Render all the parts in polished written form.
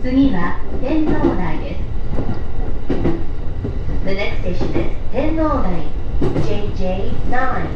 次は天皇台です。The next station is 天皇台 JJ9.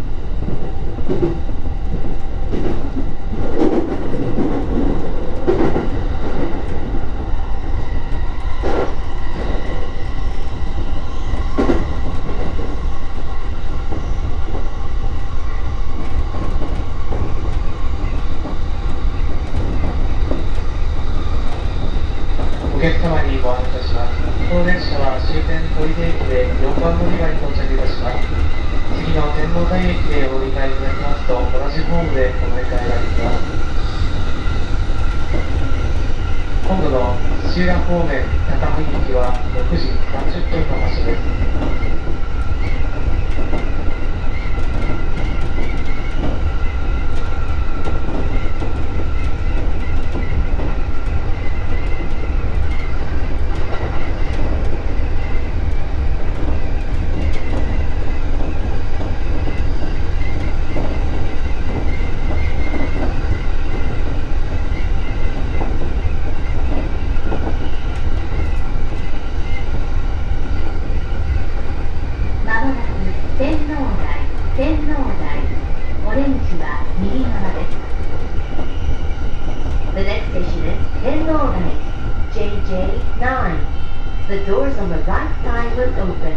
お客様にご案内いたします。この電車は終点砦駅で4番乗り場に到着いたします。次の天皇台駅でお乗り換えいただきますと、同じホームでお乗り換えができます。今度の土浦方面高萩駅は6時30分の発車です。 オレンジは右側です。The next station is 天皇台 JJ9. The doors on the right side will open.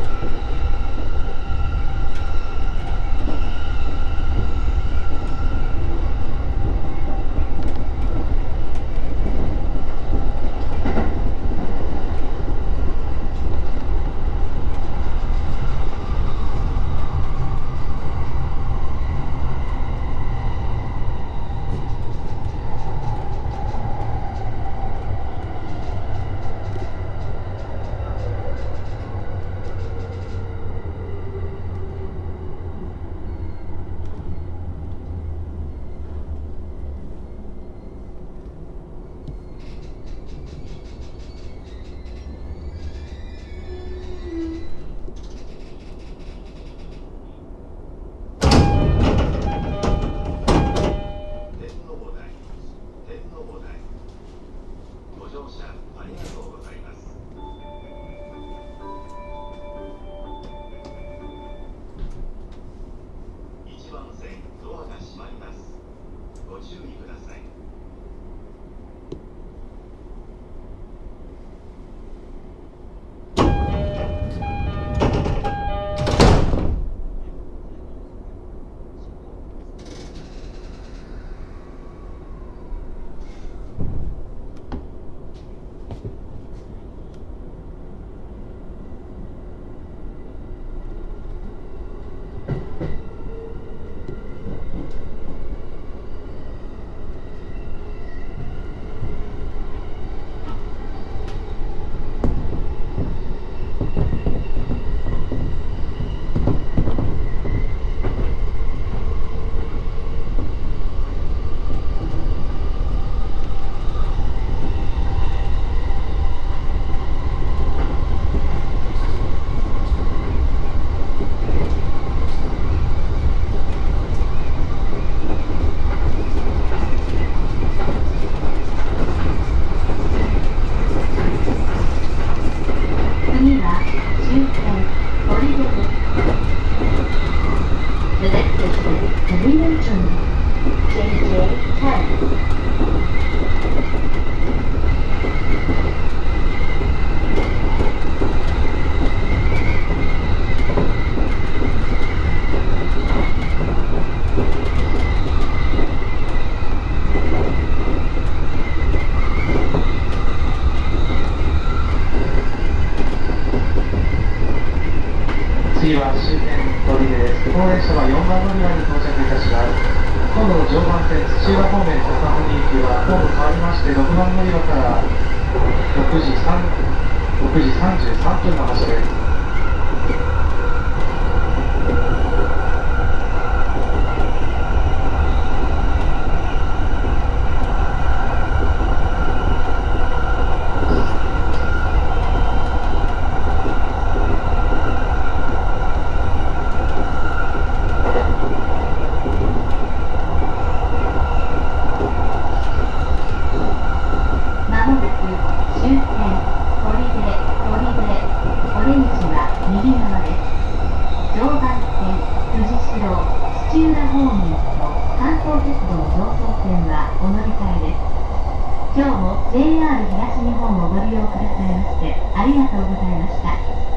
次は終点砦です。この列車は4番乗り場に到着いたします。今度の常磐線土浦方面高萩行きはホーム変わりまして6番乗り場から6時33分の発車です。 まもなく今日も JR 東日本をご利用くださいましてありがとうございました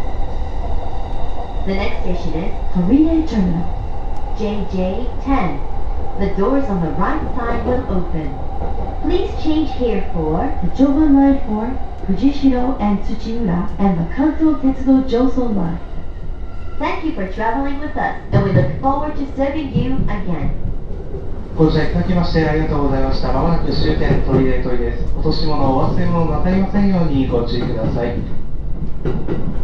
。The next station is Korea Terminal JJ10. The doors on the right side will open. Please change here for the Joban Line for Fujishiro and Tsuchiura and the Kanto Tetsudo Joson Line. Thank you for traveling with us, and we look forward to serving you again. ご乗車いただきましてありがとうございました。まもなく終点トイレです。落とし物、お忘れ物なさいませんようにご注意ください。